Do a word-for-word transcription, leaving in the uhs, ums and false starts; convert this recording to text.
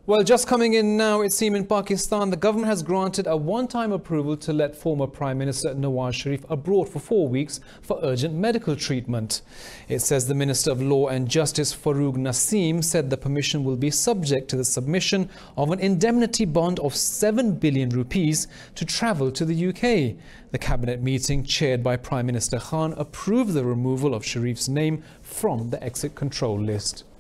Well, just coming in now, it seems in Pakistan, the government has granted a one-time approval to let former Prime Minister Nawaz Sharif abroad for four weeks for urgent medical treatment. It says the Minister of Law and Justice Farooq Naseem said the permission will be subject to the submission of an indemnity bond of seven billion rupees to travel to the U K. The cabinet meeting, chaired by Prime Minister Khan, approved the removal of Sharif's name from the exit control list.